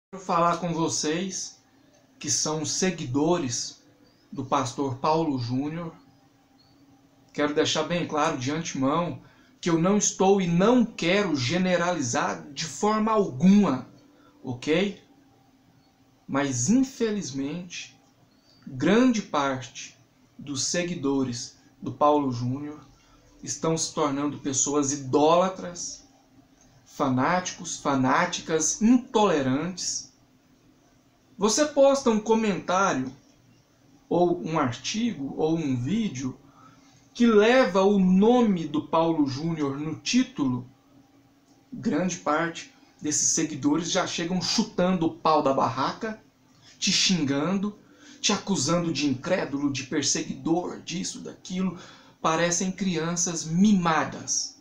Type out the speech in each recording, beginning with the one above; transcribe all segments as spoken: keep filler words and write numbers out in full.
Quero falar com vocês que são seguidores do pastor Paulo Júnior. Quero deixar bem claro de antemão que eu não estou e não quero generalizar de forma alguma, ok? Mas infelizmente, grande parte dos seguidores do Paulo Júnior estão se tornando pessoas idólatras, fanáticos, fanáticas, intolerantes. Você posta um comentário, ou um artigo, ou um vídeo que leva o nome do Paulo Júnior no título, grande parte desses seguidores já chegam chutando o pau da barraca, te xingando, te acusando de incrédulo, de perseguidor, disso, daquilo. Parecem crianças mimadas.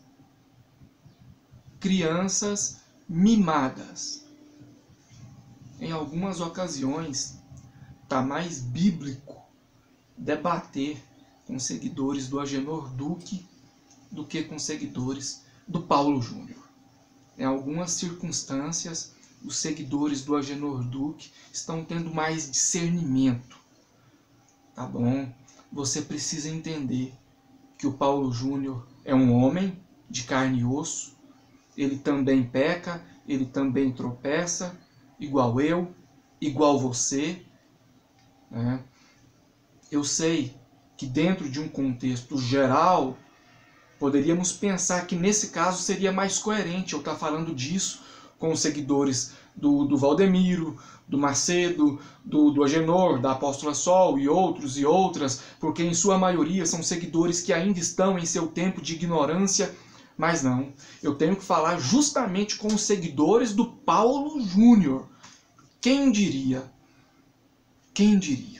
Crianças mimadas. Em algumas ocasiões, está mais bíblico debater com seguidores do Agenor Duque do que com seguidores do Paulo Júnior. Em algumas circunstâncias, os seguidores do Agenor Duque estão tendo mais discernimento. Tá bom? Você precisa entender que o Paulo Júnior é um homem de carne e osso. Ele também peca, ele também tropeça, igual eu, igual você. Né? Eu sei que dentro de um contexto geral, poderíamos pensar que nesse caso seria mais coerente eu estar falando disso com os seguidores do, do Valdemiro, do Macedo, do, do Agenor, da Apóstola Sol e outros e outras, porque em sua maioria são seguidores que ainda estão em seu tempo de ignorância. Mas não, eu tenho que falar justamente com os seguidores do Paulo Júnior. Quem diria? Quem diria?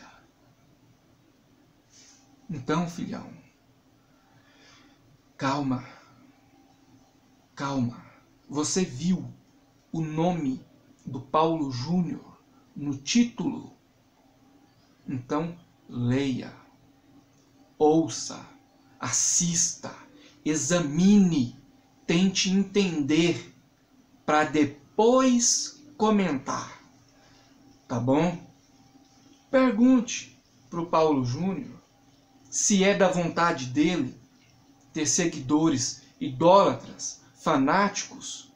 Então, filhão, calma, calma. Você viu o nome do Paulo Júnior no título? Então, leia, ouça, assista, examine, tente entender, para depois comentar. Tá bom? Pergunte para o Paulo Júnior se é da vontade dele ter seguidores idólatras, fanáticos.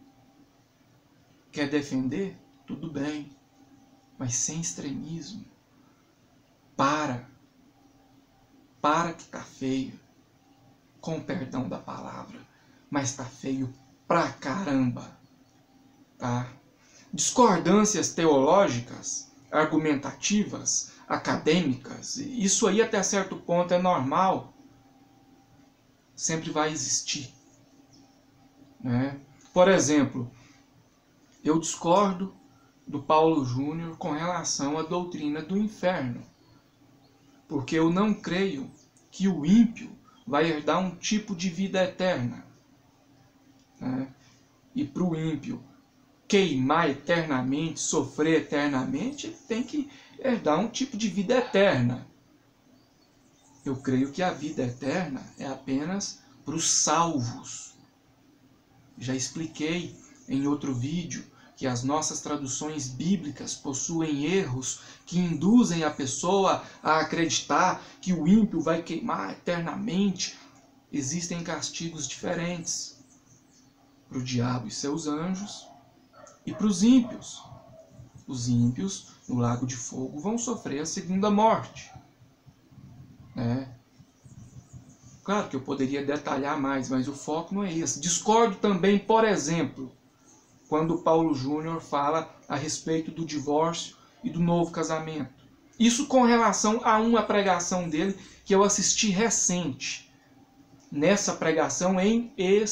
Quer defender? Tudo bem, mas sem extremismo. Para. Para que tá feio. Com perdão da palavra, mas tá feio pra caramba. Tá? Discordâncias teológicas, argumentativas, acadêmicas, isso aí até certo ponto é normal. Sempre vai existir. Né? Por exemplo, eu discordo do Paulo Júnior com relação à doutrina do inferno. Porque eu não creio que o ímpio vai herdar um tipo de vida eterna. Né? E para o ímpio queimar eternamente, sofrer eternamente, ele tem que herdar um tipo de vida eterna. Eu creio que a vida eterna é apenas para os salvos. Já expliquei em outro vídeo que as nossas traduções bíblicas possuem erros que induzem a pessoa a acreditar que o ímpio vai queimar eternamente. Existem castigos diferentes para o diabo e seus anjos e para os ímpios. Os ímpios, no lago de fogo, vão sofrer a segunda morte. Né? Claro que eu poderia detalhar mais, mas o foco não é esse. Discordo também, por exemplo, quando Paulo Júnior fala a respeito do divórcio e do novo casamento. Isso com relação a uma pregação dele que eu assisti recente. Nessa pregação em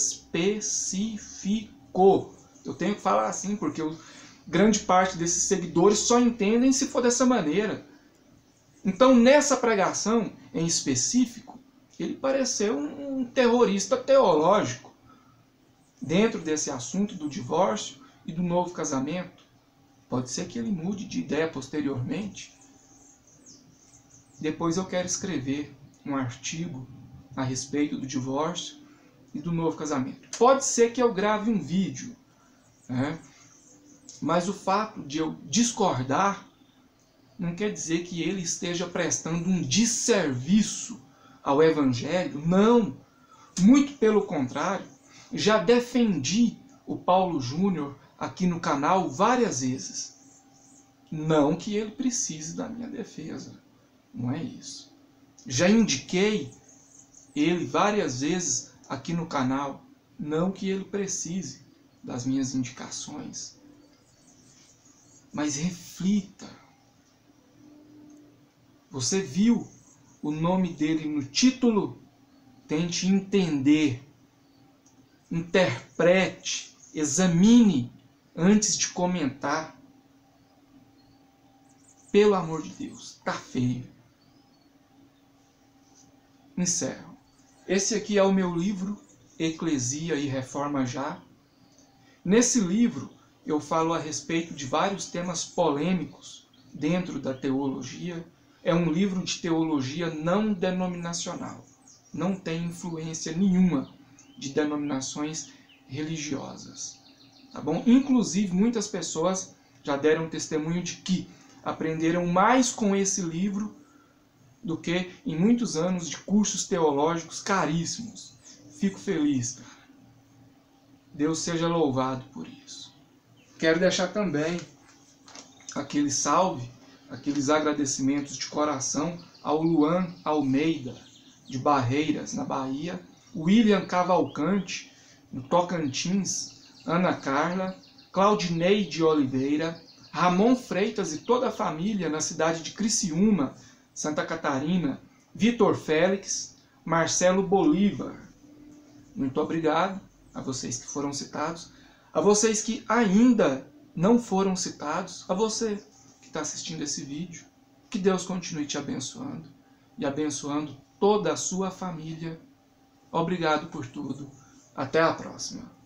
específico. Eu tenho que falar assim, porque eu, grande parte desses seguidores só entendem se for dessa maneira. Então, nessa pregação em específico, ele pareceu um, um terrorista teológico dentro desse assunto do divórcio e do novo casamento. Pode ser que ele mude de ideia posteriormente. Depois eu quero escrever um artigo a respeito do divórcio e do novo casamento. Pode ser que eu grave um vídeo, né, Mas o fato de eu discordar não quer dizer que ele esteja prestando um desserviço ao Evangelho. Não. Muito pelo contrário. Já defendi o Paulo Júnior aqui no canal várias vezes. Não que ele precise da minha defesa. Não é isso. Já indiquei ele várias vezes aqui no canal. Não que ele precise das minhas indicações. Mas reflita. Você viu o nome dele no título? Tente entender. Interprete. Examine antes de comentar. Pelo amor de Deus, tá feio. Encerro. Esse aqui é o meu livro, Eclesia e Reforma Já. Nesse livro, eu falo a respeito de vários temas polêmicos dentro da teologia. É um livro de teologia não denominacional. Não tem influência nenhuma de denominações religiosas. Tá bom? Inclusive, muitas pessoas já deram testemunho de que aprenderam mais com esse livro do que em muitos anos de cursos teológicos caríssimos. Fico feliz, cara. Deus seja louvado por isso. Quero deixar também aquele salve, aqueles agradecimentos de coração ao Luan Almeida, de Barreiras, na Bahia, William Cavalcante, no Tocantins, Ana Carla, Claudinei de Oliveira, Ramon Freitas e toda a família na cidade de Criciúma, Santa Catarina, Vitor Félix, Marcelo Bolívar. Muito obrigado a vocês que foram citados, a vocês que ainda não foram citados, a você que está assistindo esse vídeo. Que Deus continue te abençoando e abençoando toda a sua família. Obrigado por tudo. Até a próxima.